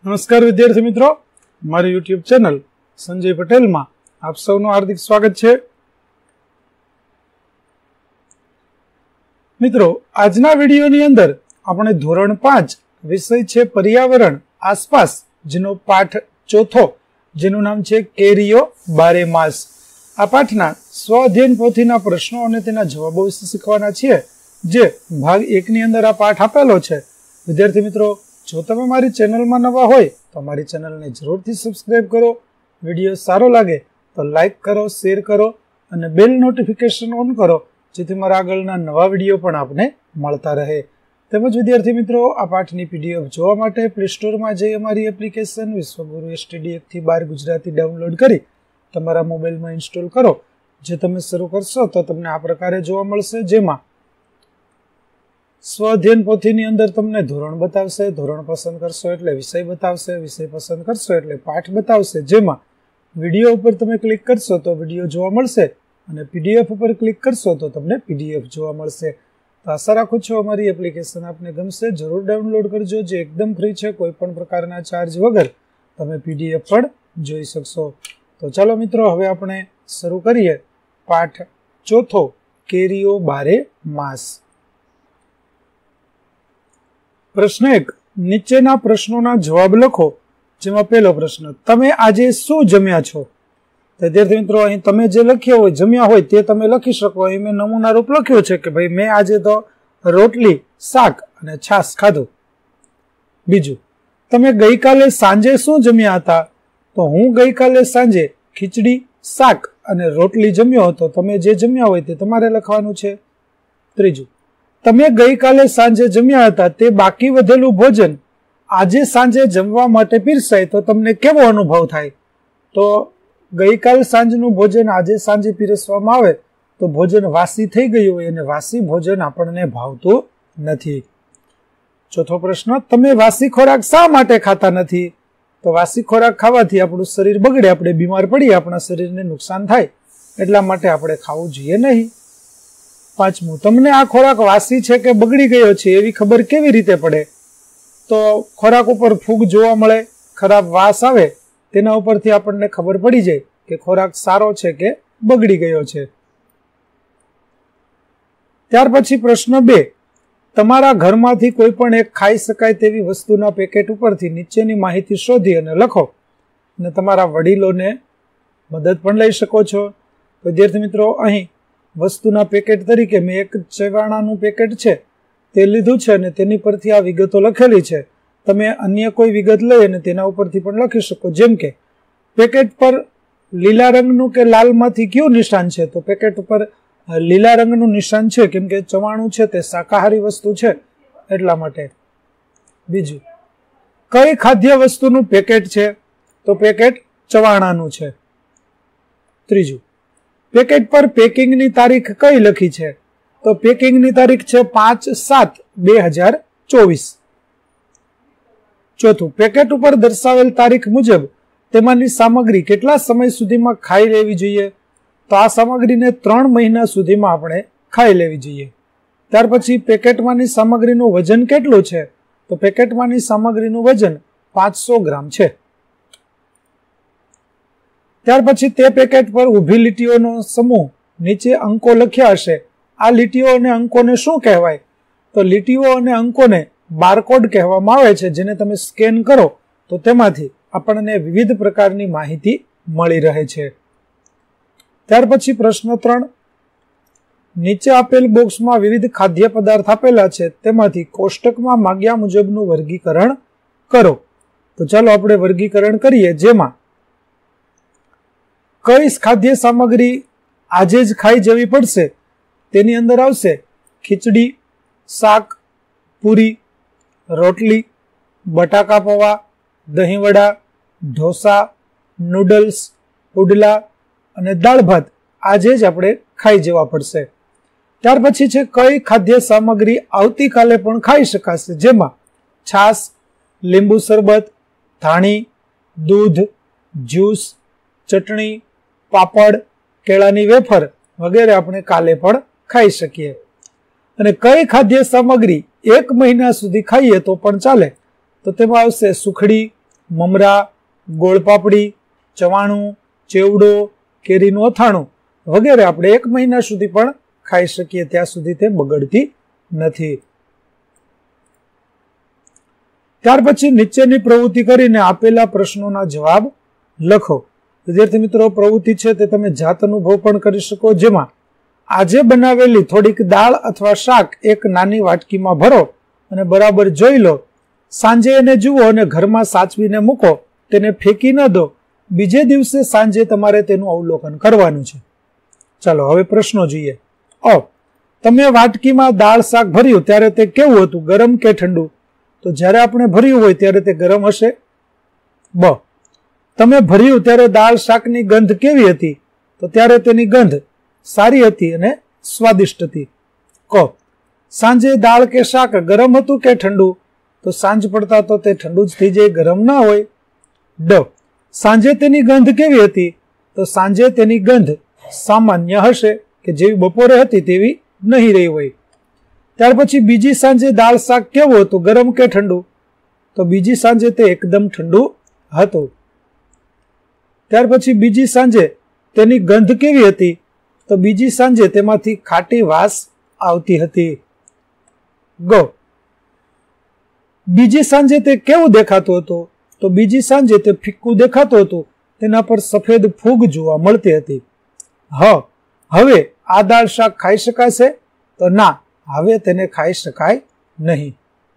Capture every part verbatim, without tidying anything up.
નમસ્કાર વિદ્યાર્થી મિત્રો, મારી યુટ્યુબ ચેનલ સંજય પટેલમાં આપ સૌનું હાર્દિક સ્વાગત છે. મિત્રો, આજના વિડીયોની અંદર આપણે ધોરણ પાંચ વિષય છે પર્યાવરણ આસપાસ, જેનો પાઠ ચોથો, જેનું નામ છે કેરીઓ બારે માસ. આ પાઠના સ્વ અધ્યયન પોથીના પ્રશ્નો અને તેના જવાબો વિશે શીખવાના છીએ, જે ભાગ એક ની અંદર આ પાઠ આપેલો છે. વિદ્યાર્થી મિત્રો, જો તમે મારી ચેનલમાં નવા હોય તો મારી ચેનલને જરૂરથી સબસ્ક્રાઇબ કરો. વિડીયો સારો લાગે તો લાઈક કરો, શેર કરો અને બેલ નોટિફિકેશન ઓન કરો, જેથી મારા આગળના નવા વિડીયો પણ આપને મળતા રહે. તેમજ વિદ્યાર્થી મિત્રો, આ પાઠની પીડીએફ જોવા માટે પ્લે સ્ટોરમાં જઈ અમારી એપ્લિકેશન વિશ્વગુરુ એસટીડી એક થી બાર ગુજરાતી ડાઉનલોડ કરી તમારા મોબાઈલમાં ઇન્સ્ટોલ કરો. જે તમે શરૂ કરશો તો તમને આ પ્રકારે જોવા મળશે, જેમાં સ્વ અધ્યયન પોથીની અંદર તમને ધોરણ બતાવશે, ધોરણ પસંદ કરશો એટલે વિષય બતાવશે, વિષય પસંદ કરશો એટલે પાઠ બતાવશે. જેમાં વિડીયો ઉપર તમે ક્લિક કરશો તો વિડીયો જોવા મળશે અને પીડીએફ ઉપર ક્લિક કરશો તો તમને પીડીએફ જોવા મળશે. તો આશા રાખું છું અમારી એપ્લિકેશન આપને ગમશે. જરૂર ડાઉનલોડ કરજો, જે એકદમ ફ્રી છે. કોઈ પણ પ્રકારના ચાર્જ વગર તમે પીડીએફ પણ જોઈ શકશો. તો ચાલો મિત્રો, હવે આપણે શરૂ કરીએ પાઠ ચોથો, કેરીઓ બારે માસ. પ્રશ્ન એક, નીચેના પ્રશ્નોના જવાબ લખો. જેમાં પહેલો પ્રશ્ન, તમે આજે શું જમ્યા છો? વિદ્યાર્થી મિત્રો, અહીં તમે જે લખ્યો હોય, જમ્યા હોય તે તમે લખી શકો. અહીં મેં નમૂના રૂપ લખ્યો છે કે ભાઈ મેં આજે તો રોટલી, શાક અને છાશ ખાધું. બીજું, તમે ગઈકાલે સાંજે શું જમ્યા હતા? તો હું ગઈકાલે સાંજે ખીચડી, શાક અને રોટલી જમ્યો હતો. તમે જે જમ્યા હોય તે તમારે લખવાનું છે. ત્રીજું, તમે ગઈકાલે સાંજે જમ્યા હતા તે બાકી વધેલું ભોજન આજે સાંજે જમવા માટે પીરસાય તો તમને કેવો અનુભવ થાય? તો ગઈકાલ સાંજનું ભોજન આજે સાંજે પીરસવામાં આવે તો ભોજન વાસી થઈ ગયું હોય, અને વાસી ભોજન આપણને ભાવતું નથી. ચોથો પ્રશ્ન, તમે વાસી ખોરાક શા માટે ખાતા નથી? તો વાસી ખોરાક ખાવાથી આપણું શરીર બગડે, આપણે બીમાર પડીએ, આપણા શરીરને નુકસાન થાય, એટલા માટે આપણે ખાવું જોઈએ નહીં. પાંચમું, તમને આ ખોરાક વાસી છે કે બગડી ગયો છે એવી ખબર કેવી રીતે પડે? તો ખોરાક ઉપર ફૂગ જોવા મળે, ખરાબ વાસ આવે, તેના ઉપરથી આપણને ખબર પડી જાય કે ખોરાક સારો છે કે બગડી ગયો છે. ત્યાર પછી પ્રશ્ન બે, તમારા ઘરમાંથી કોઈ પણ એક ખાઈ શકાય તેવી વસ્તુના પેકેટ ઉપરથી નીચેની માહિતી શોધી અને લખો. અને તમારા વડીલોને મદદ પણ લઈ શકો છો. વિદ્યાર્થી મિત્રો, અહીં વસ્તુના પેકેટ તરીકે મેં એક ચવાણાનું પેકેટ છે તે લીધું છે અને તેની પરથી આ વિગતો લખેલી છે. તમે અન્ય કોઈ વિગત લઈ અને તેના ઉપરથી પણ લખી શકો. જેમ કે પેકેટ પર લીલા રંગનું કે લાલમાંથી કયું નિશાન છે? તો પેકેટ ઉપર લીલા રંગનું નિશાન છે, કેમ કે ચવાણું છે તે શાકાહારી વસ્તુ છે, એટલા માટે. બીજું, કઈ ખાદ્ય વસ્તુનું પેકેટ છે? તો પેકેટ ચવાણાનું છે. ત્રીજું, પેકેટ પર પેકિંગની તારીખ કઈ લખી છે? તો પેકિંગની તારીખ છે પાંચ સાત બે હજાર ચોવીસ. ચોથું, પેકેટ ઉપર દર્શાવેલ તારીખ મુજબ તેમાંની સામગ્રી કેટલા સમય સુધીમાં ખાઈ લેવી જોઈએ? તો આ સામગ્રીને ત્રણ મહિના સુધીમાં આપણે ખાઈ લેવી જોઈએ. ત્યાર પછી, પેકેટમાંની સામગ્રીનું વજન કેટલું છે? તો પેકેટમાંની સામગ્રીનું વજન પાંચસો ગ્રામ છે. ત્યાર પછી, તે પેકેટ પર ઊભી લીટીઓનો સમૂહ નીચે અંકો લખ્યા હશે. આ લીટીઓ અને અંકોને શું કહેવાય? તો લીટીઓ અને અંકોને બારકોડ કહેવામાં આવે છે, જેને તમે સ્કેન કરો તો તેમાંથી આપણને વિવિધ પ્રકારની માહિતી મળી રહે છે. ત્યાર પછી પ્રશ્ન ત્રણ, નીચે આપેલ બોક્સમાં વિવિધ ખાદ્ય પદાર્થ આપેલા છે, તેમાંથી કોષ્ટકમાં માગ્યા મુજબનું વર્ગીકરણ કરો. તો ચાલો આપણે વર્ગીકરણ કરીએ, જેમાં કઈ ખાદ્ય સામગ્રી આજે જ ખાઈ જવી પડશે? તેની અંદર આવશે ખીચડી, શાક, પૂરી, રોટલી, બટાકા પૌવા, દહીંવડા, ઢોસા, નૂડલ્સ, પુડલા અને દાળ ભાત આજે જ આપણે ખાઈ જવા પડશે. ત્યાર પછી છે, કઈ ખાદ્ય સામગ્રી આવતીકાલે પણ ખાઈ શકાશે? જેમાં છાશ, લીંબુ શરબત, ધાણી, દૂધ, જ્યુસ, ચટણી, પાપડ, કેળાની વેફર વગેરે આપણે કાલે પણ ખાઈ શકીએ. અને કઈ ખાદ્ય સામગ્રી એક મહિના સુધી ખાઈએ તો પણ ચાલે? તો તેમાં આવશે સુખડી, મમરા, ગોળપાપડી, ચવાણું, ચેવડો, કેરીનું અથાણું વગેરે આપણે એક મહિના સુધી પણ ખાઈ શકીએ, ત્યાં સુધી તે બગડતી નથી. ત્યાર પછી નીચેની પ્રવૃત્તિ કરીને આપેલા પ્રશ્નોના જવાબ લખો. વિદ્યાર્થી મિત્રો, પ્રવૃત્તિ છે તે તમે જાત અનુભવ પણ કરી શકો, જેમાં આજે બનાવેલી થોડીક દાળ અથવા શાક એક નાની વાટકીમાં ભરો અને બરાબર જોઈ લો. સાંજે એને જુઓ અને ઘરમાં સાચવીને મૂકો, તેને ફેંકી ન દો. બીજે દિવસે સાંજે તમારે તેનું અવલોકન કરવાનું છે. ચાલો હવે પ્રશ્નો જોઈએ. અ તમે વાટકીમાં દાળ શાક ભર્યું ત્યારે તે કેવું હતું, ગરમ કે ઠંડુ? તો જ્યારે આપણે ભર્યું હોય ત્યારે તે ગરમ હશે. બ તમે ભર્યું ત્યારે દાળ શાકની ગંધ કેવી હતી? તો ત્યારે તેની ગંધ સારી હતી અને સ્વાદિષ્ટ હતી. ક સાંજે દાળ કે શાક ગરમ હતું કે ઠંડુ? તો સાંજ પડતા તો તે ઠંડુ જ થઈ જાય, ગરમ ના હોય. ડ સાંજે તેની ગંધ કેવી હતી? તો સાંજે તેની ગંધ સામાન્ય હશે, કે જેવી બપોરે હતી તેવી નહીં રહી હોય. ત્યાર પછી બીજી સાંજે દાળ શાક કેવું હતું, ગરમ કે ઠંડુ? તો બીજી સાંજે તે એકદમ ઠંડુ હતું. ત્યાર પછી બીજી સાંજે તેની ગંધ કેવી હતી? તો બીજી સાંજે તેમાંથી ખાટી વાસ આવતી હતી. ગો બીજી સાંજે તે કેવું દેખાતું હતું? તો બીજી સાંજે તે ફિક્કું દેખાતું હતું, તેના પર સફેદ ફૂગ જોવા મળતી હતી. હ હવે આ દાળ શાક ખાઈ શકાશે? તો ના, હવે તેને ખાઈ શકાય નહીં.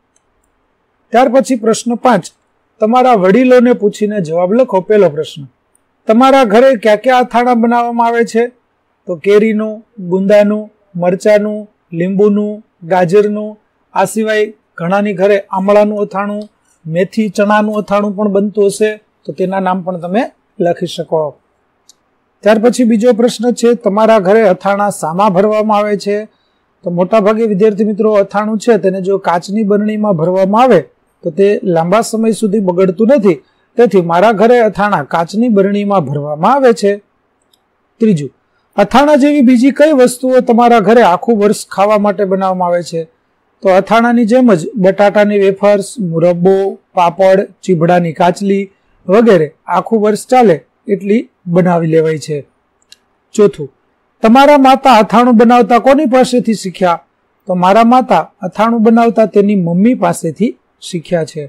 ત્યાર પછી પ્રશ્ન પાંચ, તમારા વડીલોને પૂછીને જવાબ લખો. પહેલો પ્રશ્ન, તમારા ઘરે ક્યાં ક્યાં અથાણા બનાવવામાં આવે છે? તો કેરીનું, ગુંદાનું, મરચાનું, લીંબુનું, ગાજરનું. આ સિવાય ઘણાની ઘરે આમળાનું અથાણું, મેથી ચણાનું અથાણું પણ બનતું હશે, તો તેના નામ પણ તમે લખી શકો. ત્યાર પછી બીજો પ્રશ્ન છે, તમારા ઘરે અથાણા શામાં ભરવામાં આવે છે? તો મોટા ભાગે વિદ્યાર્થી મિત્રો અથાણું છે તેને જો કાચની બરણીમાં ભરવામાં આવે તો તે લાંબા સમય સુધી બગડતું નથી, તેથી મારા ઘરે અથાણા કાચની બરણીમાં ભરવામાં આવે છે. ત્રીજું, અથાણા જેવી બીજી કઈ વસ્તુઓ તમારા ઘરે આખું વર્ષ ખાવા માટે બનાવવામાં આવે છે? તો અથાણાની જેમ જ બટાટાની વેફર્સ, મુરબ્બો, પાપડ, ચીભડાની કાચલી વગેરે આખું વર્ષ ચાલે એટલી બનાવી લેવાય છે. ચોથું, તમારા માતા અથાણું બનાવતા કોની પાસેથી શીખ્યા? તો મારા માતા અથાણું બનાવતા તેની મમ્મી પાસેથી શીખ્યા છે.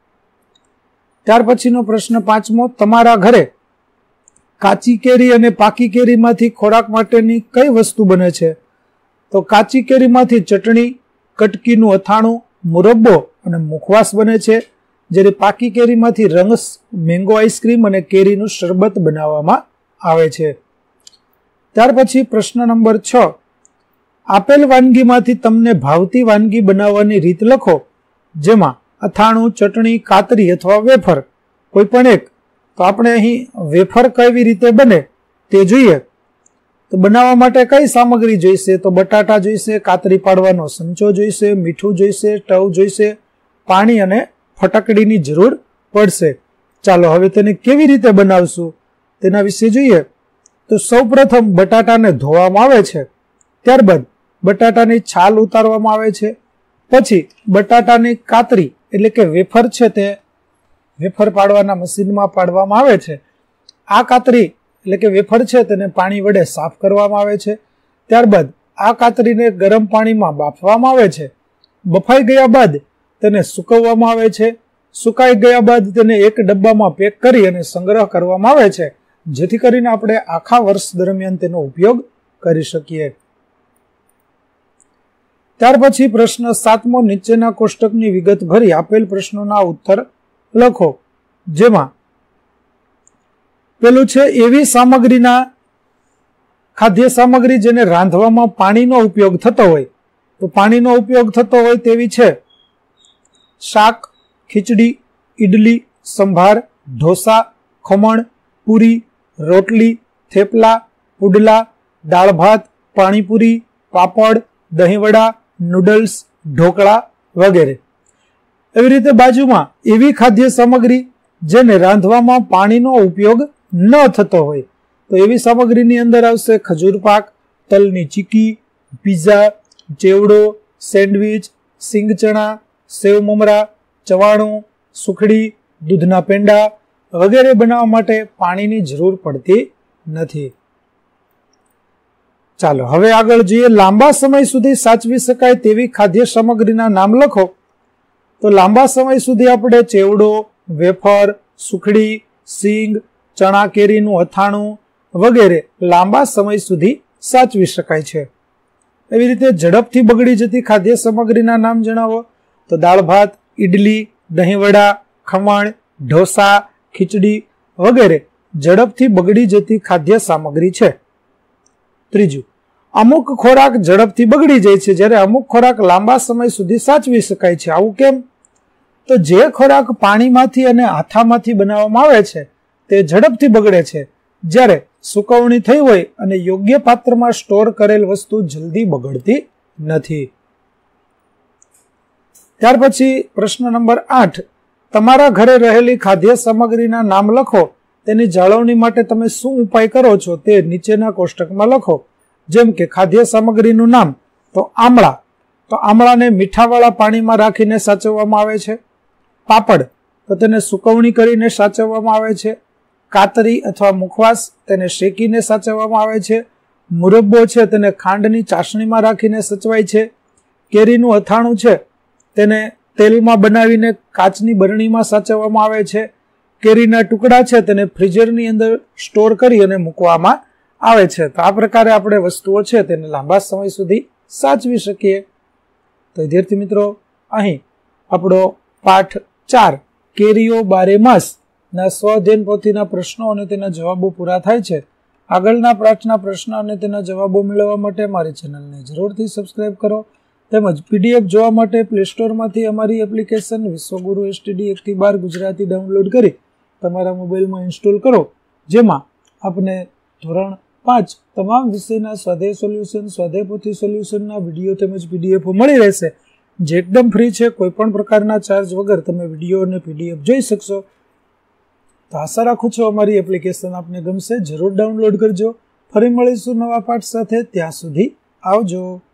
ત્યાર પછીનો પ્રશ્ન પાંચમો, તમારા ઘરે કાચી કેરી અને પાકી કેરીમાંથી ખોરાક માટેની કઈ વસ્તુ બને છે? તો કાચી કેરીમાંથી ચટણી, કટકીનું અથાણું, મુરબ્બો અને મુખવાસ બને છે, જ્યારે પાકી કેરીમાંથી રંગ, મેંગો આઈસ્ક્રીમ અને કેરીનું શરબત બનાવવામાં આવે છે. ત્યાર પછી પ્રશ્ન નંબર છ, આપેલ વાનગીમાંથી તમને ભાવતી વાનગી બનાવવાની રીત લખો, જેમાં અથાણું, ચટણી, કાતરી અથવા વેફર કોઈ પણ એક. તો આપણે અહીં વેફર કેવી રીતે બને તે જોઈએ. તો બનાવવા માટે કઈ સામગ્રી જોઈશે? તો બટાટા જોઈશે, કાતરી પાડવાનો સંચો જોઈશે, મીઠું જોઈશે, ટવ જોઈશે, પાણી અને ફટકડીની જરૂર પડશે. ચાલો હવે તેને કેવી રીતે બનાવશું તેના વિશે જોઈએ. તો સૌપ્રથમ બટાટાને ધોવામાં આવે છે, ત્યારબાદ બટાટાની છાલ ઉતારવામાં આવે છે, પછી બટાટાની કાતરી એટલે કે વેફર છે તે વેફર પાડવાના મશીનમાં પાડવામાં આવે છે. આ કાતરી એટલે કે વેફર છે તેને પાણી વડે સાફ કરવામાં આવે છે. ત્યારબાદ આ કાતરીને ગરમ પાણીમાં બાફવામાં આવે છે. બફાઈ ગયા બાદ તેને સુકવવામાં આવે છે. સુકાઈ ગયા બાદ તેને એક ડબ્બામાં પેક કરી અને સંગ્રહ કરવામાં આવે છે, જેથી કરીને આપણે આખા વર્ષ દરમિયાન તેનો ઉપયોગ કરી શકીએ. ત્યાર પછી પ્રશ્ન સાતમો, નીચેના કોષ્ટકની વિગત ભરી આપેલ પ્રશ્નોના ઉત્તર લખો, જેમાં પેલું છે એવી સામગ્રીના ખાદ્ય સામગ્રી જેને રાંધવામાં પાણીનો ઉપયોગ થતો હોય. તો પાણીનો ઉપયોગ થતો હોય તેવી છે શાક, ખીચડી, ઈડલી, સંભાર, ઢોસા, ખમણ, પૂરી, રોટલી, થેપલા, પુડલા, દાળ ભાત, પાણીપુરી, પાપડ, દહીંવડા, નૂડલ્સ, ઢોકળા વગેરે. એવી રીતે બાજુમાં એવી ખાદ્ય સામગ્રી જેને રાંધવામાં પાણીનો ઉપયોગ ન થતો હોય. તો એવી સામગ્રીની અંદર આવશે ખજૂર પાક, તલની ચીકી, પીઝા, ચેવડો, સેન્ડવિચ, સિંગ ચણા, સેવ મમરા, ચવાણું, સુખડી, દૂધના પેંડા વગેરે બનાવવા માટે પાણીની જરૂર પડતી નથી. ચાલો હવે આગળ જોઈએ. લાંબા સમય સુધી સાચવી શકાય તેવી ખાદ્ય સામગ્રીના નામ લખો. તો લાંબા સમય સુધી આપણે ચેવડો, વેફર, સુખડી, સીંગ, ચણા કેરીનું અથાણું વગેરે લાંબા સમય સુધી સાચવી શકાય છે. એવી રીતે ઝડપથી બગડી જતી ખાદ્ય સામગ્રીના નામ જણાવો. તો દાળ ભાત, ઈડલી, દહીંવડા, ખમણ, ઢોસા, ખીચડી વગેરે ઝડપથી બગડી જતી ખાદ્ય સામગ્રી છે. ત્રીજું, અમુક ખોરાક ઝડપથી બગડી જાય છે જ્યારે અમુક ખોરાક લાંબા સમય સુધી સાચવી શકાય છે. આવું કેમ? તો જે ખોરાક પાણીમાંથી અને આથામાંથી બનાવવામાં આવે છે તે ઝડપથી બગડે છે, જ્યારે સુકવણી થઈ હોય અને યોગ્ય પાત્રમાં સ્ટોર કરેલ વસ્તુ જલ્દી બગડતી નથી. ત્યાર પછી પ્રશ્ન નંબર આઠ, તમારા ઘરે રહેલી ખાદ્ય સામગ્રીના નામ લખો. તેની જાળવણી માટે તમે શું ઉપાય કરો છો તે નીચેના કોષ્ટકમાં લખો. જેમ કે ખાદ્ય સામગ્રીનું નામ, તો આમળા. તો આમળાને મીઠાવાળા પાણીમાં રાખીને સાચવવામાં આવે છે. પાપડ, તો તેને સુકવણી કરીને સાચવવામાં આવે છે. કાતરી અથવા મુખવાસ, તેને શેકીને સાચવવામાં આવે છે. મુરબ્બો છે તેને ખાંડની ચાસણીમાં રાખીને સચવાય છે. કેરીનું અથાણું છે તેને તેલમાં બનાવીને કાચની બરણીમાં સાચવવામાં આવે છે. કેરીના ટુકડા છે તેને ફ્રીઝરની અંદર સ્ટોર કરી અને મૂકવામાં આવે છે. તો આ પ્રકારે આપણે વસ્તુઓ છે તેને લાંબા સમય સુધી સાચવી શકીએ. તો વિદ્યાર્થી મિત્રો, અહીં આપણો પાઠ ચાર કેરીઓ બારે માસ ના સ્વઅધ્યયન પોથીના પ્રશ્નો અને તેના જવાબો પૂરા થાય છે. આગળના પાઠના પ્રશ્ન અને તેના જવાબો મેળવવા માટે મારી ચેનલને જરૂરથી સબસ્ક્રાઇબ કરો. તેમજ પીડીએફ જોવા માટે પ્લે સ્ટોરમાંથી અમારી એપ્લિકેશન વિશ્વગુરુ એસટીડી એક થી બાર ગુજરાતી ડાઉનલોડ કરી તમારા મોબાઈલમાં ઇન્સ્ટોલ કરો, જેમાં આપને ધોરણ પાંચ તમામ વિષયના સ્વાધ્યાય સોલ્યુશન, સ્વાધ્યાય પોથી સોલ્યુશનના વિડીયો તેમજ પીડીએફ મળી રહેશે, જે એકદમ ફ્રી છે. કોઈ પણ પ્રકારના ચાર્જ વગર તમે વિડીયો અને પીડીએફ જોઈ શકશો. તો આશા રાખું છું અમારી એપ્લિકેશન આપને ગમશે. જરૂર ડાઉનલોડ કરજો. ફરી મળીશું નવા પાઠ સાથે. ત્યાં સુધી આવજો.